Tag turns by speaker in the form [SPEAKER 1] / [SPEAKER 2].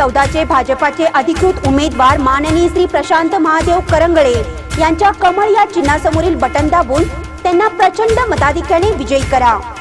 [SPEAKER 1] 2014 चे भाजपाचे अधिकृत उमेदवार माननीय श्री प्रशांत महादेव करंगळे यांच्या कमळ या चिन्हासमोरील बटन दाबून त्यांना प्रचंड मताधिक्याने विजयी करा।